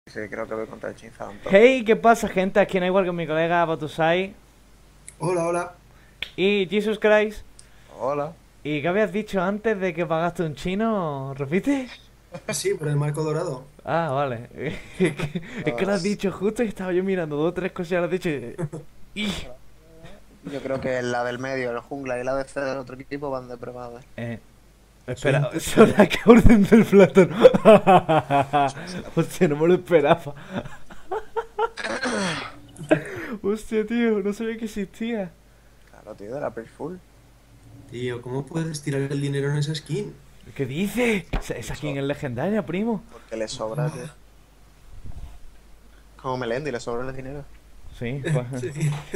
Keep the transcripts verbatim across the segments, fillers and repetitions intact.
Sí, creo que voy contra el Chinzado en top. Hey, ¿qué pasa, gente? Aquí no igual con mi colega Batusai Hola, hola. y Jesus Christ. Hola. ¿Y qué habías dicho antes de que pagaste un chino? ¿Repite? Sí, por el marco dorado. Ah, vale. Es que, es que lo has Pues, dicho justo y estaba yo mirando dos o tres cosas y lo has dicho. y- y- yo creo que la del medio, el jungla y la D C del otro equipo van de preparados. Eh, Soy un espera, puto son lío. la que orden del plátano. Eso es la Hostia, no me lo esperaba. Hostia, tío, no sabía que existía. Claro, tío, de la Page Full. Tío, ¿cómo puedes tirar el dinero en esa skin? ¿Qué dice? Esa, esa skin So- es legendaria, primo. porque le sobra, tío. Como Melendi, le sobra el dinero. Sí, pues. Sí.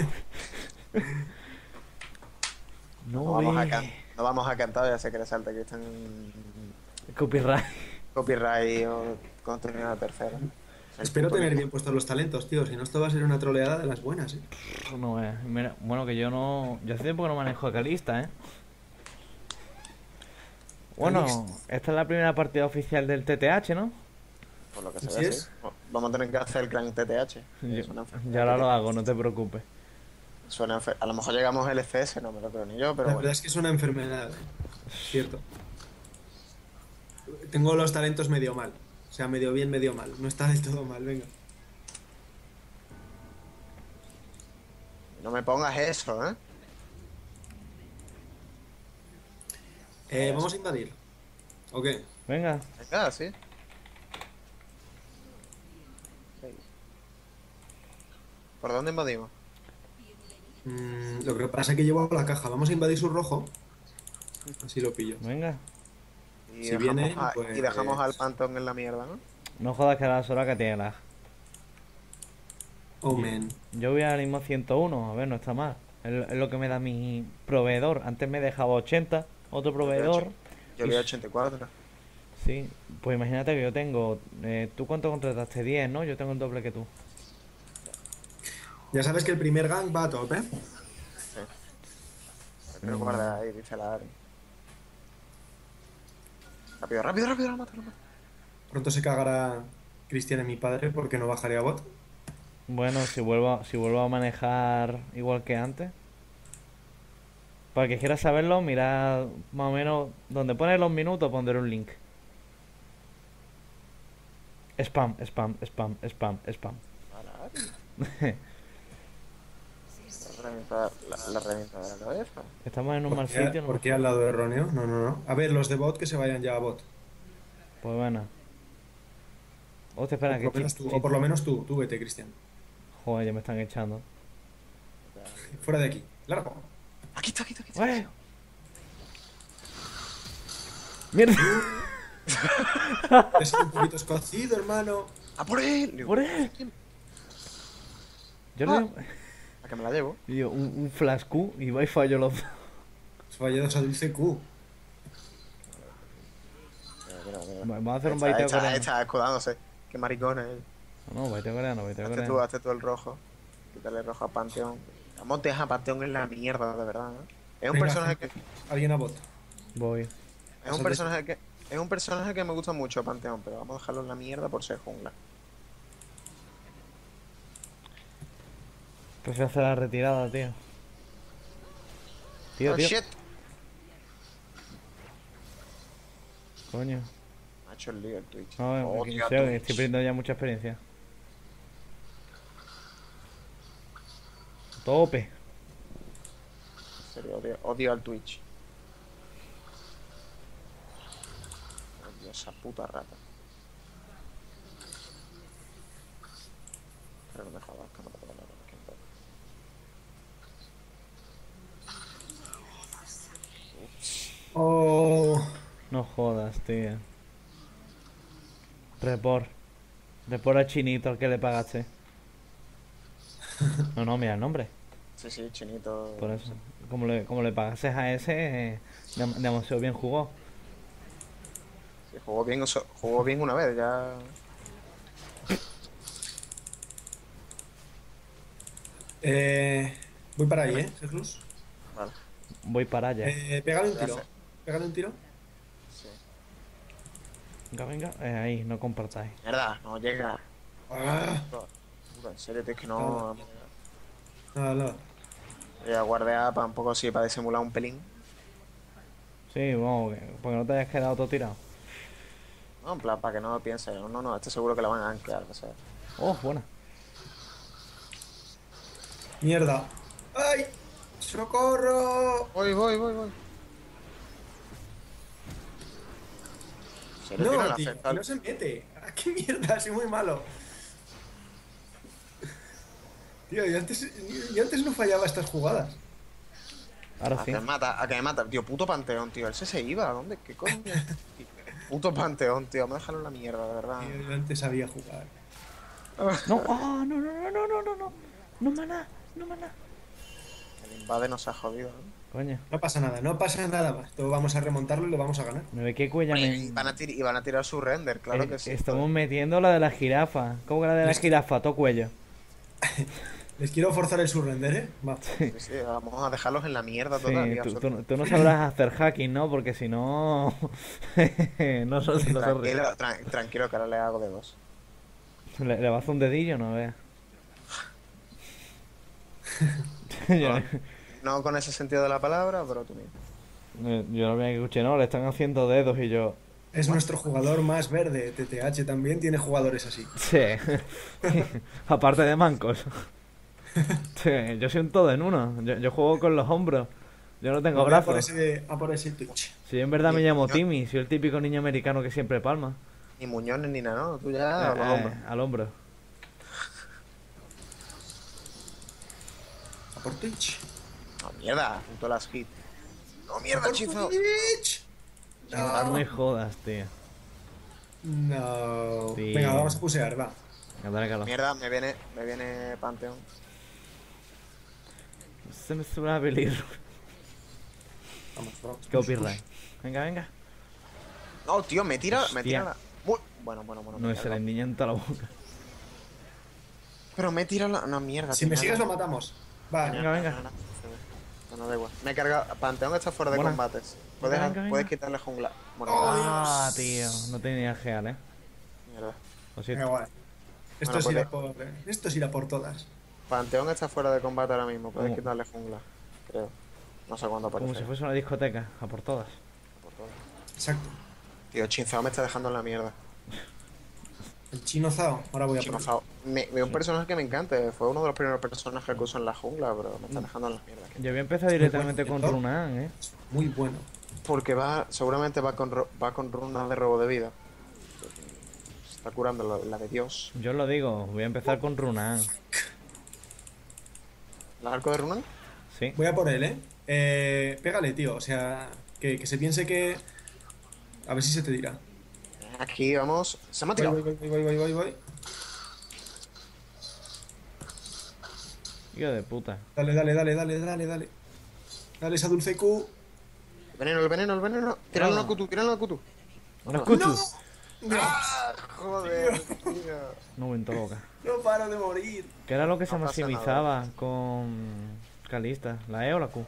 No No vamos a can ve. no vamos a cantar, ya sé que le salta que están Copyright. copyright o contenido de tercero. El Espero punto tener que- bien puestos los talentos, tío. Si no, esto va a ser una troleada de las buenas, ¿eh? No ve. Mira, bueno, que yo no. Yo hace tiempo que no manejo a Calista, ¿eh? Bueno, Calixto. esta es la primera partida oficial del T T H, ¿no? Por lo que se Así ve, sí. es. Vamos a tener que hacer el clan T T H. Yo, Suena yo enfermedad, ahora tío. lo hago, no te preocupes. Suena enfer- A lo mejor llegamos al F S, no me lo creo ni yo, pero La bueno. verdad es que es una enfermedad, ¿eh? Cierto. Tengo los talentos medio mal. O sea, medio bien, medio mal. No está del todo mal, venga. No me pongas eso, ¿eh? Eh, vamos a invadir. ¿O qué? Venga, Venga, sí. ¿Por dónde invadimos? Mm, lo que pasa es que llevo la caja. Vamos a invadir su rojo. Así lo pillo. venga. Y Si dejamos, vienen, a- y dejamos al pues... Pantón en la mierda, ¿no? No jodas que la sola que tiene lag. Oh, man. Yo voy ahora mismo a ciento uno, a ver, no está mal. Es, es lo que me da mi proveedor. Antes me dejaba ochenta, otro Yo voy a, proveedor. och- yo Y voy a s- ochenta y cuatro. sí, pues imagínate que yo tengo. Eh, ¿Tú cuánto contrataste? Diez, ¿no? Yo tengo el doble que tú. Ya sabes que el primer gang va a tope. Sí. Pero Mm, guarda ahí, dice la Ari. Rápido, rápido, rápido, lo mato, lo mato. Pronto se cagará Cristian en mi padre porque no bajaré a bot. bueno, si vuelvo, a- si vuelvo a manejar igual que antes. Para que quieras saberlo, mira más o menos donde pone los minutos, pondré un link. Spam, spam, spam, spam, spam. A la Ari. La revienta, la, la revienta de la cabeza. Estamos en un ¿Por mal qué, sitio, no por me qué al jodas. lado erróneo? No, no, no. A ver, los de bot que se vayan ya a bot. Pues bueno. Hostia, O espera, por que lo chi, menos tú, chi- o por lo menos tú, tú vete, Cristian. joder, ya me están echando. Fuera de aquí. Largo. Aquí está, aquí está, aquí está. ¡Ué! ¡Mierda! Es un poquito escocido, hermano. ¡A por él! Digo, ¡Por él! Yo Ah. le ¿a que me la llevo? digo un, un flash Q y va y fallo los dos. Fallados a dulce Q. Mira, mira, mira. Vamos a hacer un Está, baiteo está, coreano. está escudándose. Qué maricón es. No, no, baiteo coreano, baiteo Hazte tú, coreano. hazte tú el rojo. Quítale el rojo a Panteón. Vamos a dejar a Panteón en la mierda, de verdad, ¿no? Es un Venga, personaje que. gente, alguien a bot. Voy. Es un Pásate. personaje que. Es un personaje que me gusta mucho, Panteón, pero vamos a dejarlo en la mierda por ser jungla. Prefiero hacer la retirada, tío. Tío, Oh tío. shit. Coño. Me ha hecho el lío el Twitch. No, Oh, que- tío, sí, Twitch. estoy perdiendo ya mucha experiencia. Tope. En serio, odio, odio al Twitch. Odio esa puta rata. Pero no me jodas, que no me puedo nada, que no. Oh. No jodas, tío. Report. Report al chinito al que le pagaste. No, no, mira el nombre. Sí, sí, chinito. Por eso. Como le, como le pagases a ese, eh, dem- demasiado bien jugó. Sí, jugó bien, so- jugó bien una vez, ya. Eh, voy para ahí, ¿eh, Jesús? Vale, Voy para allá. Eh, pégale un ya tiro. sé. Pégale un tiro. Sí. Venga, venga. Eh, ahí, no compartáis. Mierda, no llega. Ah, Puta, en serio, tío, es que no. nada, nada. Voy a guardar para un poco así, para disimular un pelín. Sí, vamos, que- porque no te hayas quedado todo tirado. No, en plan, para que no piense. No, no, no, estoy seguro que la van a anquear, o sea. Oh, buena. Mierda. ¡Ay! ¡Socorro! Voy, voy, voy, voy. ¿En serio, tío, no le No, tío, afecta que al- no se mete. Ah, ¡qué mierda! Soy muy malo. Tío, yo antes, yo antes no fallaba estas jugadas. Ahora A sí. que me mata, a que me mata. Tío, puto Panteón, tío. Él se se iba. ¿A dónde? ¿Qué coño? Tío, puto Panteón, tío. Me dejaron la mierda, de verdad. Tío, yo antes sabía jugar. No, ah, no, no, no, no, no, no, no. No maná, no maná. El invade nos ha jodido, ¿no? Coño, No pasa nada, no pasa nada más. Todo vamos a remontarlo y lo vamos a ganar. me ve que cuella me... Y van, a tir- y van a tirar su render, claro Eh, que sí. Estamos metiendo la de la jirafa. ¿Cómo que la de la Es que- jirafa? Todo cuello. Les quiero forzar el surrender, ¿eh? Va. Sí, sí, vamos a dejarlos en la mierda Sí, total. y tú, absoluta. tú- tú no sabrás hacer hacking, ¿no? Porque si no... no se se lo Tranquilo, tran- tranquilo, que ahora le hago de dos. Le, le vas un dedillo, no veas. yo, No con ese sentido de la palabra, pero tú mismo. yo no me escuché, no, le están haciendo dedos y yo... Es nuestro jugador más verde. T T H también tiene jugadores así. Sí. Aparte de mancos. Sí, yo soy un todo en uno. Yo, yo juego con los hombros. Yo no tengo Voy a por brazos. ese, a por ese Twitch. Si yo en verdad me Ni- llamo yo- Timmy, soy el típico niño americano que siempre palma. Ni muñones ni nada, ¿no? Tú ya a los Eh, hombros. al hombro. A por Twitch. No, mierda, junto a las hits. No, mierda, ¡A por hechizo. Twitch! No No. me jodas, tío. No. Tío. Venga, vamos a pusear, va. Dale calor. Mierda, me viene, me viene Panteón. Se me sube a peligro. Vamos, vamos. Copyright. Venga, venga. No, tío, me tira, me Hostia. tira la... Muy... Bueno, bueno, bueno. No me se carga. le endiña en toda la boca. Pero me tira la... No, mierda. Si me tío, sigues no. lo matamos. Va. Venga, venga. No, no, no, no, da igual. Me carga... Panteón está fuera de Buena. combates. Puedes, Venga, venga, puedes venga. quitarle jungla. Bueno, Oh, Ah, Dios. tío. No tenía geal, eh. mierda. Lo Venga, siento. guay. Esto, Bueno, es ir a puede- por, esto es ir a por todas. Panteón está fuera de combate ahora mismo. Puedes ¿Cómo? quitarle jungla. Creo. No sé cuándo aparece. Como si fuese una discoteca, a por todas. por todo. Exacto. Tío, Chinzao me está dejando en la mierda. El chino Zao. Ahora voy a por él. Chinzao. Me, me un personaje que me encanta. Fue uno de los primeros personajes que uso en la jungla, pero me está Mm. dejando en la mierda. Yo voy a empezar directamente con ¿no? Runan, eh. Muy bueno. Porque va, seguramente va con, ro- va con runas de robo de vida. Se está curando la, la de Dios. Yo os lo digo, voy a empezar con Runan. ¿El arco de runas? Sí. Voy a por él, ¿eh? eh pégale, tío. O sea, que, que se piense que... A ver si se te dirá. Aquí vamos. Se me ha Voy, tirado. voy, voy, voy, voy, voy, voy. Hijo de puta. Dale, dale, dale, dale, dale, dale. Dale esa dulce Q. El veneno, el veneno, el veneno. Tíralo Ah. a Kutu, tíralo a Kutu. ¡No escucho! ¡No! ¡Ah! Joder, tío. No me la boca. No paro de morir. ¿Qué era lo que se No pasa maximizaba con Calista? ¿La E o la Q?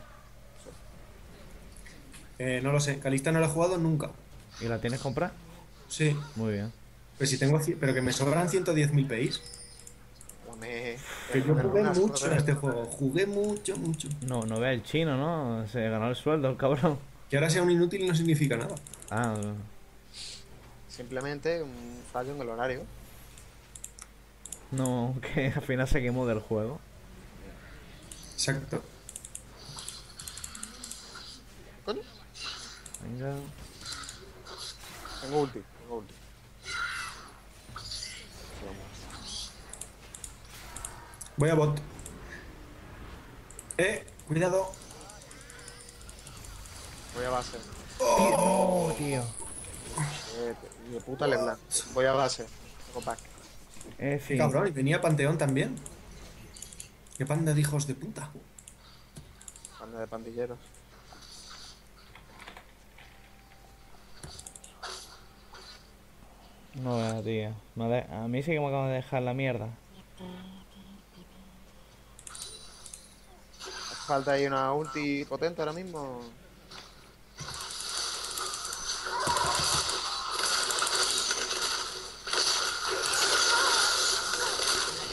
Eh, no lo sé. Calista no la he jugado nunca. ¿Y la tienes comprada? Sí. Muy bien. Pero si tengo... ci- Pero que me sobran ciento diez mil P Is. Dame- Que yo dame jugué runas, mucho en joder. este juego. Jugué mucho, mucho. No, no vea el chino, ¿no? Se ganó el sueldo el cabrón. Que ahora sea un inútil no significa nada. Ah, Simplemente un fallo en el horario. no, que al final se quemó del juego. Exacto. Coño. Venga. Tengo ulti, tengo ulti. Voy a bot. Eh, cuidado. Voy a base. Oh, tío. Eh, de puta Leblanc. Voy a base. Tengo pack. Eh, Qué sí. cabrón, y venía Panteón también. Qué panda de hijos de puta. Banda de pandilleros. No vea, tío. Me de- A mí sí que me acaban de dejar la mierda. Hace falta ahí una ulti potente ahora mismo.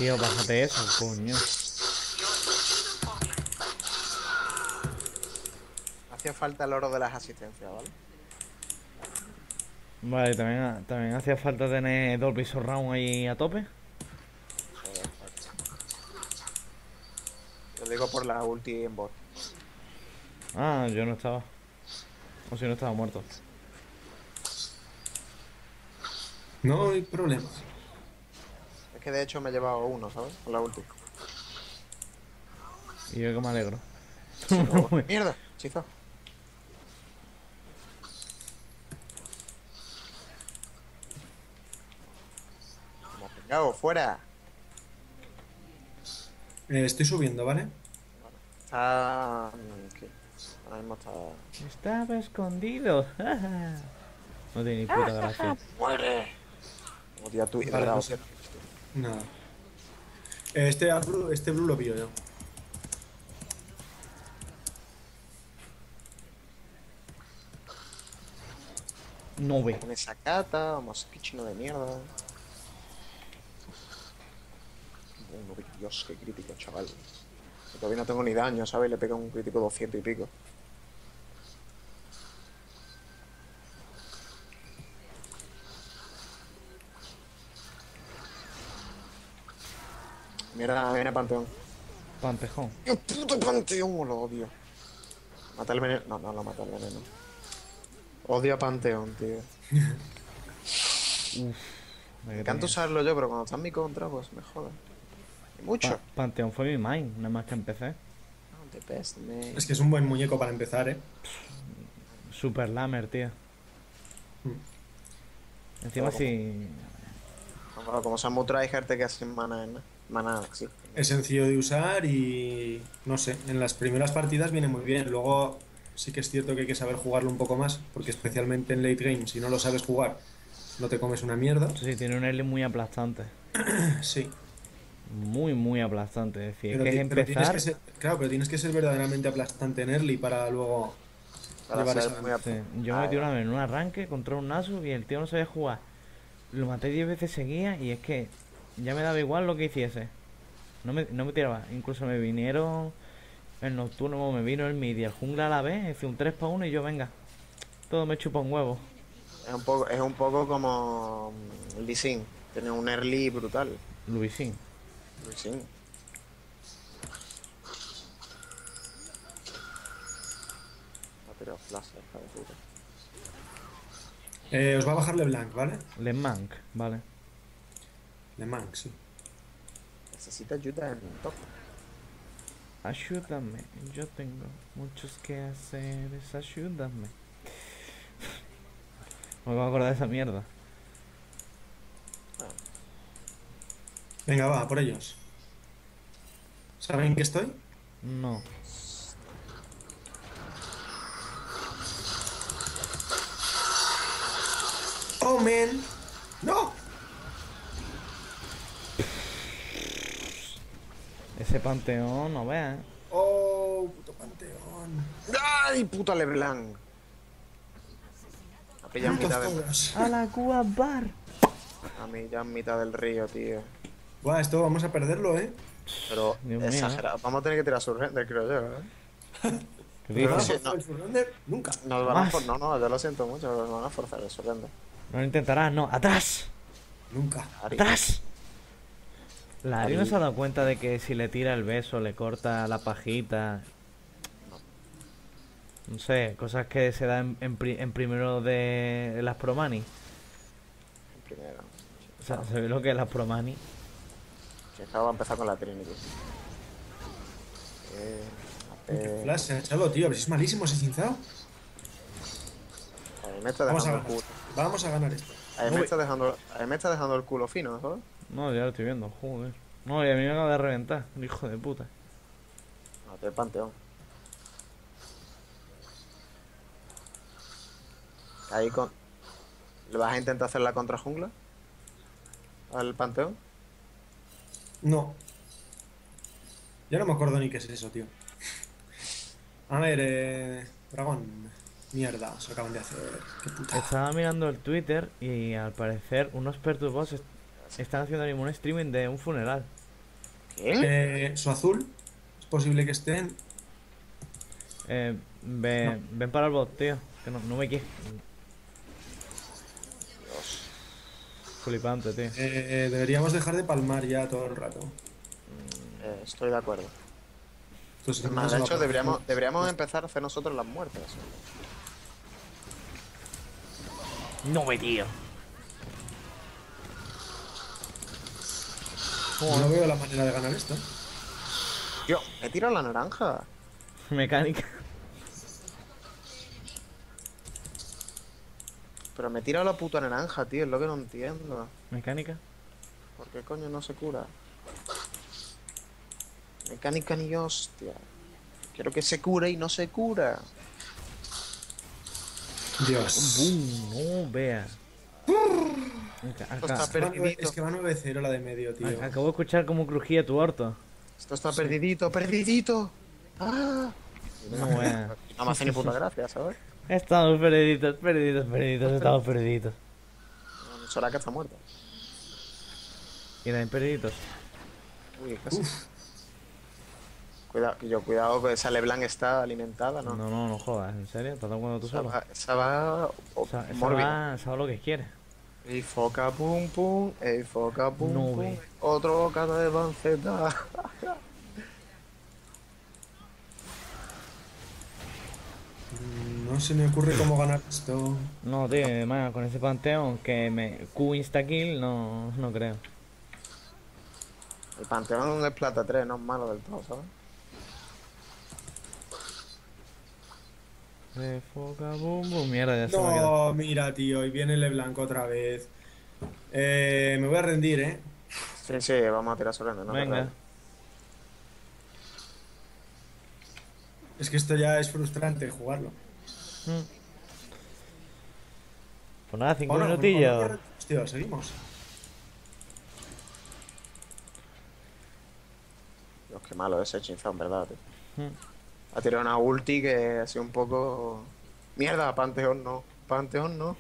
Tío, bájate eso, coño. Hacía falta el oro de las asistencias, ¿vale? Vale, también, también hacía falta tener Dolby Surround ahí a tope. Joder, lo digo por la ulti en bot. Ah, yo no estaba. O si no estaba muerto. No hay problema. Es que de hecho me he llevado uno, ¿sabes? Con la ulti. Y yo que me alegro. Pero, ¡mierda! Chizo. Como pringao, fuera. Eh, estoy subiendo, ¿vale? Está... ¿qué? Ahora mismo está... Estaba escondido. No tiene ni puta gracia. ¡Muere! Como tía tú, Vale, ¿verdad? no sé. Nada. Eh, Este, a blue, este blue lo pillo yo. No ve. Con esa cata, vamos, qué chino de mierda. Uno, Dios, qué crítico, chaval. Que todavía no tengo ni daño, ¿sabes? Le pega un crítico doscientos y pico. Mierda, viene Panteón. Pantejón. ¡Qué puto Panteón! Lo odio. Mata el veneno. No, no lo mata el veneno. Odio a Panteón, tío. Me encanta usarlo yo, pero cuando está en mi contra, pues me joda. Y mucho. Pa Panteón fue mi main, nada más que empecé. Oh, the best, man. Es que es un buen muñeco para empezar, ¿eh? Super Lamer, tío. Mm. Encima Pero si... Como, como Samu Tryhard te quedas sin mana, ¿no? Mana, sí. Es sencillo de usar y... no sé, en las primeras partidas viene muy bien. Luego sí que es cierto que hay que saber jugarlo un poco más, porque especialmente en late game, si no lo sabes jugar, no te comes una mierda. Sí, tiene un early muy aplastante. Sí. Muy, muy aplastante. Es decir, Pero, es que ti- es pero tienes empezar... que ser, claro, pero tienes que ser verdaderamente aplastante en early para luego Para llevar ser esa... muy Sí, ap- yo me Ah, metí una vez en un arranque contra un Nasu y el tío no sabía jugar. Lo maté diez veces seguidas y es que ya me daba igual lo que hiciese. No me, no me tiraba. Incluso me vinieron el nocturno, me vino el mid y el jungla a la vez. Hice un tres para uno y yo, venga. Todo me chupa un huevo. Es un poco, es un poco como mm, Lee Sin. Tiene un early brutal. Luisín. Lee Sin. Ha tirado flash, hija de puta. Eh, os va a bajar LeBlanc, ¿vale? Le Mank, vale. LeBlanc, sí. Necesita ayuda en top. Ayúdame, yo tengo muchos que hacer. Es ayúdame. No me voy a acordar de esa mierda. Venga, va, por ellos. ¿Saben que estoy? No. ¡Oh, man! ¡No! Ese panteón, no veas. ¿Eh? ¡Oh, puto panteón! ¡Ay, puta LeBlanc! Ha pillado en Putos mitad de... todos. ¡A la Cuba Bar! A mí ya en mitad del río, tío. Buah, esto vamos a perderlo, ¿eh? Pero Dios mío, exagerado. Vamos a tener que tirar su render, creo yo, ¿eh? ¿Qué ¿Nos van a dices? sí, forzar no. el surrender? Nunca. Nos van a Más. for... No, no, yo lo siento mucho, pero nos van a forzar el render. No lo intentarás, no. ¡Atrás! Nunca. Ari. ¡Atrás! La Ari no Ari. se ha dado cuenta de que si le tira el beso, le corta la pajita. No sé, cosas que se dan en, en, pri- en primero de las Promani. Primero. O sea, ¿sabéis lo que es las Promani? Que va a empezar con la Trinity. Eh, Qué eh, flash se ha echado, tío. A ver si es malísimo ese cinzado. a mí me está Vamos a dejando el ganar. culo. Vamos a ganar esto. A mí me está dejando, a mí me está dejando el culo fino, ¿sabes? No, ya lo estoy viendo, joder. No, y a mí me acaba de reventar, el hijo de puta. No, te el panteón. Ahí con. ¿Le vas a intentar hacer la contra jungla? ¿Al panteón? No. Ya no me acuerdo ni qué es eso, tío. A ver, eh... Dragón. Mierda, se acaban de hacer. Qué puta. Estaba mirando el Twitter y al parecer unos perturbos est- están haciendo ahora mismo un streaming de un funeral. ¿Qué? Eh, su azul. Es posible que estén. Eh, ven, ven para el bot, tío. Que no, no me quieres. Dios. Flipante, tío. Eh, deberíamos dejar de palmar ya todo el rato. Eh, estoy de acuerdo. Entonces, Es no más, se de va a hecho, poder- deberíamos, deberíamos empezar a hacer nosotros las muertes. No me tío. Yo no veo la manera de ganar esto. Tío, me tiro la naranja. Mecánica. Pero me tira la puta naranja, tío. Es lo que no entiendo. Mecánica. ¿Por qué coño no se cura? Mecánica ni hostia. Quiero que se cure y no se cura. Dios. Boom, no vea. Acá- Esto acá- está perdidito. Es que va nueve cero la de medio, tío. a- acabo de escuchar cómo crujía tu orto. Esto está perdidito, perdidito. ¡Ah! No vea. No me hace ni puta gracia, ¿sabes? Estamos perdidos, perdidos, perdidos, estamos perdidos. Soraka está muerta. Y también perdidos. Uy, casi. Cuidado, yo, cuidado que esa LeBlanc está alimentada, ¿no? No, no, no jodas, ¿en serio? ¿Estás jugando tú Esa solo? va, esa va oh, Esa, esa mórbida. va, sabe lo que quiere. Ey, foca, pum, pum. Ey, foca, pum, No pum. ve. Otro bocado de panceta. No se me ocurre cómo ganar esto. No, tío, además con ese panteón que me Q insta-kill, no, no creo. El Panteón es plata tres, no es malo del todo, ¿sabes? De foca, boom, boom. Mierda, ya se me ha quedado. No, mira, tío, y viene LeBlanc otra vez. Eh, me voy a rendir, ¿eh? Sí, sí, vamos a tirar sorpresa, no te Venga. rayes. Es que esto ya es frustrante jugarlo. Mm. Pues nada, cinco ¿O no? ¿O no? minutillos. Hostia, seguimos. Dios, qué malo ese chinzón, ¿verdad, tío? Mm. Ha tirado una ulti que ha sido un poco... Mierda, Panteón no. Panteón no.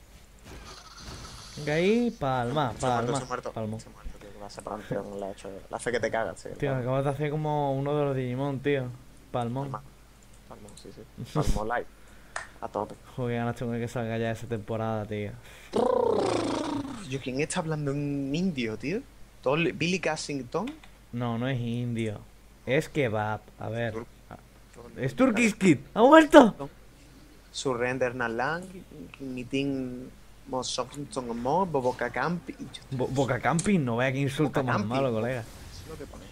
Venga ahí, palma, Se ha muerto, palma. se ha muerto. Palmo. Se ha muerto, tío. que ese Panteón la ha hecho... La hace que te cagas, sí. Tío, acabas de hacer como uno de los Digimon, tío. Palmón. Palma. Palmo, sí, sí. Palmo live. A tope. Joder, ganas tengo que salga ya esa temporada, tío. Yo, ¿quién está hablando en indio, tío? ¿Todo el- ¿Billy Cassington? No, no es indio. Es kebab. A ver. Tur- Es Turkish Kid. ¡Ha vuelto! Surrender Nalang, Meeting Mosokton Mo, Boboka Campi. Bo- Boca Camping, no vea qué insulto Boca más Camping. malo, colega. Es lo que pone.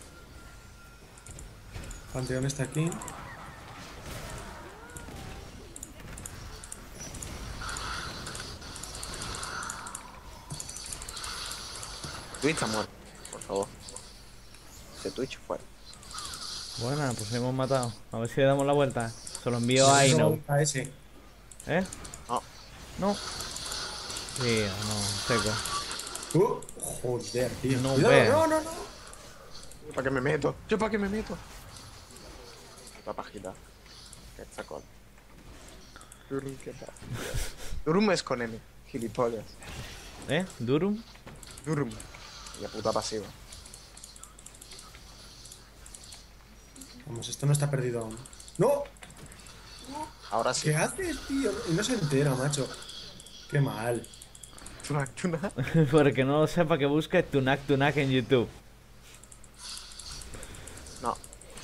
Panteón está aquí. Twitch está muerto, por favor. Ese Twitch fuera. Buena, pues hemos matado. A ver si le damos la vuelta. Se lo envío a No, Ino. a ese. ¿Eh? No, No. Sí, no, seco. Uh, joder, tío. No Cuidado, vea. no, no, no. ¿yo para qué me meto? ¿Yo para qué me meto? Qué pajita. Qué sacón. Durum, qué pajita. Durum es con M, gilipollas. ¿Eh? ¿Durum? Durum. Y a puta pasiva. Vamos, esto no está perdido aún. ¡No! Ahora sí. ¿Qué haces, tío? Y no se entera, macho. Qué mal. Tunak, tunak. Porque no lo sepa que busque Tunak Tunak en YouTube. No.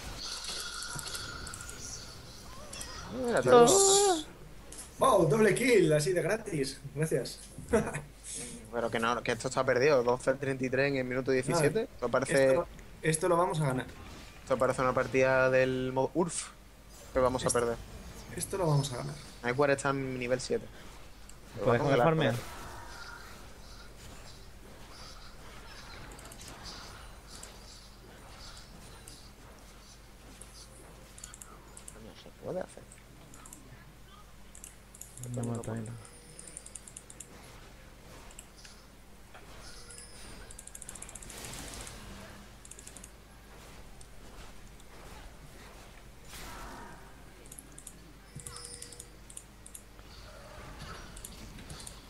Mira, te Oh. digo. ¡Oh, doble kill! Así de gratis. Gracias. Pero que no, que esto está perdido. doce treinta y tres en el minuto diecisiete. Esto parece, Esto, esto lo vamos a ganar. esto parece una partida del modo U R F que vamos a Esto- perder. Esto lo vamos a ganar. Nightware está en nivel siete. Lo ¿Puedes vamos a comer congelar, farmear? joder. Coño, se puede hacer. No mata ahí, no.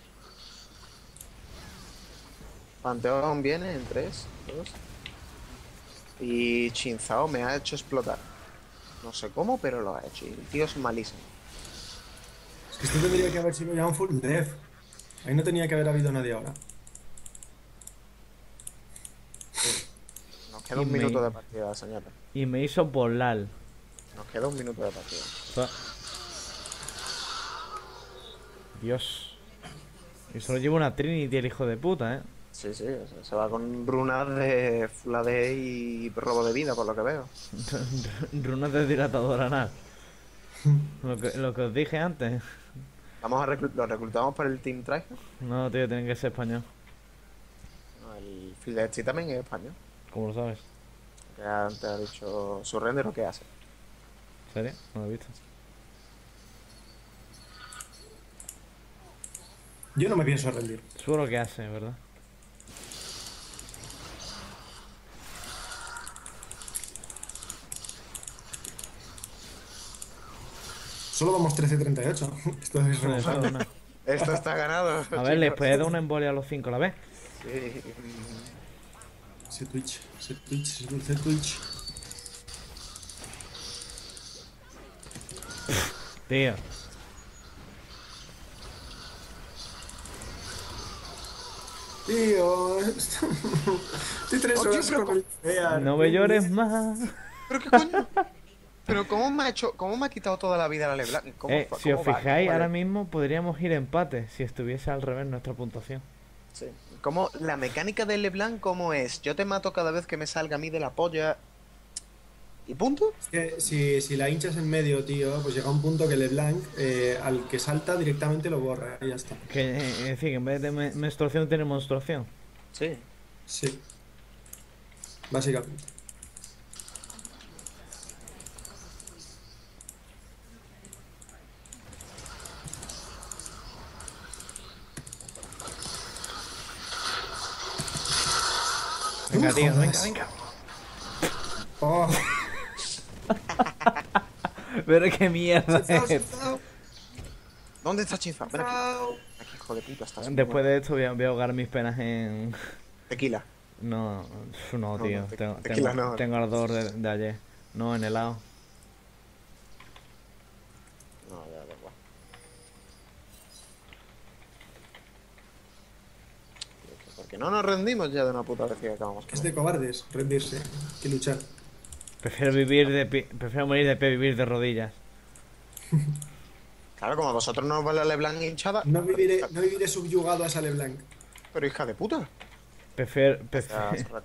Panteón viene en tres, dos. Y Chinzao me ha hecho explotar. No sé cómo, pero lo ha hecho. Y el tío es malísimo. Es que esto tendría que haber sido ya un full death. Ahí no tenía que haber habido nadie ahora. Nos queda Y un me- minuto de partida, señores. Y me hizo volar. Nos queda un minuto de partida. Fa- Dios. Y solo lleva una Trinity el hijo de puta, ¿eh? Sí, sí, o sea, se va con runas de Full A D y robo de vida, por lo que veo. Runas de dilatador anal. Lo que, lo que os dije antes. Vamos a reclu- lo reclutamos para el Team Traje. No, tío, tiene que ser español. No, el Fidelity también es español. ¿Cómo lo sabes? Que antes ha dicho su render o qué hace. ¿En serio? No lo he visto. Yo no me pienso rendir. Seguro que hace, ¿verdad? Solo vamos trece treinta y ocho. Esto es Eso, remontable. no. Esto está ganado. A ver, les chicos. puede dar una embolia a los cinco a la vez. Sí. Ese Twitch, ese Twitch, ese dulce Twitch. Tío. Tío, estoy tres Oye, horas pero con el Fear. No me llores más. ¿Pero qué coño? ¿Pero cómo me ha hecho, cómo me ha quitado toda la vida la LeBlanc? ¿Cómo, Eh, cómo si os va? fijáis, ¿Cómo ahora vale? mismo podríamos ir empate si estuviese al revés nuestra puntuación. Sí. ¿Cómo, la mecánica de LeBlanc cómo es? Yo te mato cada vez que me salga a mí de la polla. ¿Y punto? Es que si, si la hinchas en medio, tío, pues llega un punto que LeBlanc, eh, al que salta directamente lo borra y ya está. Que, eh, es decir, que en vez de me- menstruación tiene monstruación. Sí. Sí. Básicamente. Venga, Uh, tío, venga, jodas. venga. Oh, Pero qué mierda es. ¿Dónde está Chinzao? Ven aquí. Aquí, hijo de puta, estás. Después de esto voy a, voy a ahogar mis penas en... Tequila. No, no, No, tío. no, te- tengo, tequila tengo, no. tengo ardor de, de ayer. No, en helado. No, ya, da igual. Porque no nos rendimos ya de una puta vez que acabamos con es de cobardes rendirse, que luchar. Prefiero vivir de pie, prefiero morir de pie, vivir de rodillas. Claro, como a vosotros no os va la LeBlanc hinchada. No viviré, no viviré subyugado a esa LeBlanc. Pero hija de puta. Prefiero, O sea, prefiero, Sorraca.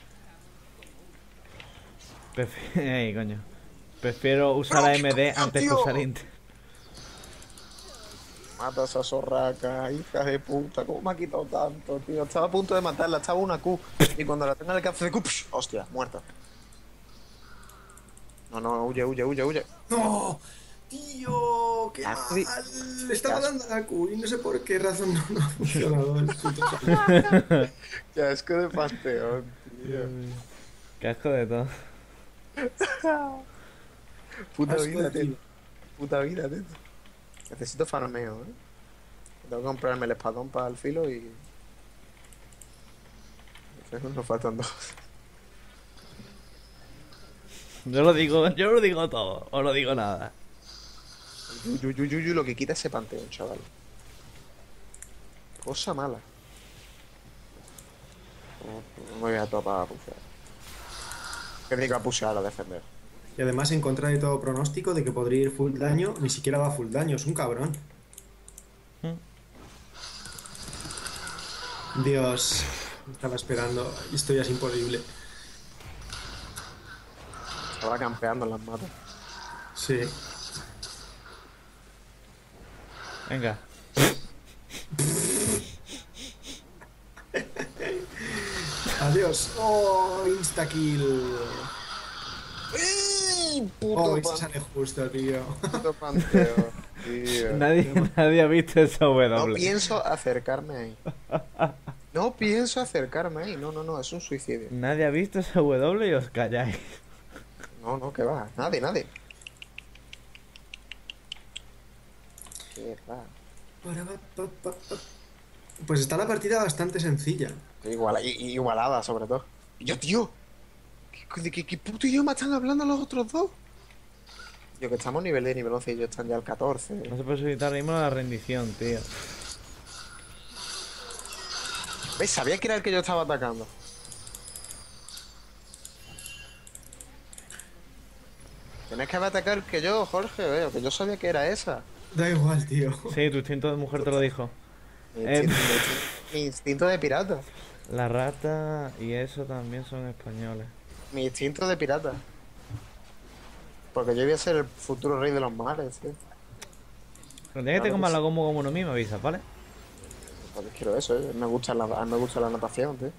prefiero, ey, coño. Prefiero usar Pero A qué M D coño, antes que tío. usar Intel. Mata a esa zorraca, hija de puta. ¿Cómo me ha quitado tanto, tío? Estaba a punto de matarla, estaba una Q. Y cuando la tenga en el café de Q, psh, hostia, muerta. No, no, huye, huye, huye, huye. ¡No! ¡Tío! ¡Qué Ah, mal! sí. Le estaba Qué dando a Q y no sé por qué razón no, no ha funcionado el puto salto. Qué asco de panteón, tío. Qué asco de todo. Puta Asco, vida, tío. tío. Puta vida, tío. Necesito farmeo, ¿eh? Tengo que comprarme el espadón para el filo y... Nos faltan dos. Yo lo digo, yo lo digo todo, o no digo nada. Yu, yu, yu, yu, lo que quita ese panteón, chaval. Cosa mala. No me voy a topar a pushear. Que diga pushear a defender. Y además, en contra de todo pronóstico de que podría ir full daño, ni siquiera va full daño, es un cabrón. Dios, estaba esperando, esto ya es imposible. Estaba campeando en las matas. Sí. Venga. Adiós. Oh, insta-kill. ¡Ey! Puto, Oh, pan- ese sale justo, tío. puto panteón, tío. Nadie, nadie ha visto esa No W. pienso acercarme ahí. No pienso acercarme ahí. No, no, no, es un suicidio. Nadie ha visto esa W y os calláis. No, no, que va. Nadie, nadie. ¿Qué va? Pues está la partida bastante sencilla. Igual, i- i- igualada, sobre todo. Y yo, tío. ¿Qué, de qué, qué puto idioma están hablando los otros dos? Yo que estamos a nivel de nivel once y ellos están ya al catorce. No se puede solicitar ahora mismo la rendición, tío. ¿Ves? Sabía que era el que yo estaba atacando. Tienes que haber atacado el que yo, Jorge, veo, que yo sabía que era esa. Da igual, tío. Sí, tu instinto de mujer te lo dijo. Mi Eh, instinto, mi instinto- mi instinto de pirata. La rata y eso también son españoles. Mi instinto de pirata. Porque yo voy a ser el futuro rey de los mares, tío. Cuando ya que te Claro comas que la sí. como como no me avisas, ¿vale? Pues quiero eso, ¿eh? Me gusta la, a mí me gusta la natación, tío.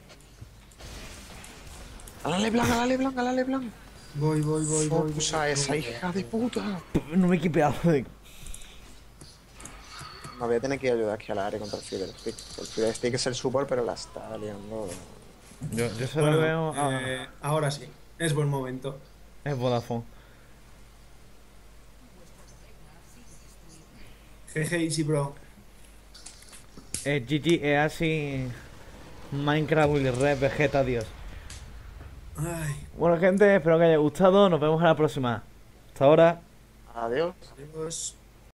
¡A la Leblanc, a la Leblanc, a la Leblanc! Voy, voy, voy, voy. voy. ¡Usa esa hija de puta! No me he equipeado de... Me voy a tener que ayudar aquí a la área contra el Fever Stick. El Fever Stick es el support, pero la está liando. Yo, yo se lo Bueno, veo a... eh, ahora sí. Es buen momento. Es Vodafone. G G Easy, bro. Es G G, es así... Minecraft, Willy Red, Vegeta, Dios. Ay, Bueno, gente, espero que haya gustado. Nos vemos en la próxima. Hasta ahora. Adiós. Dios.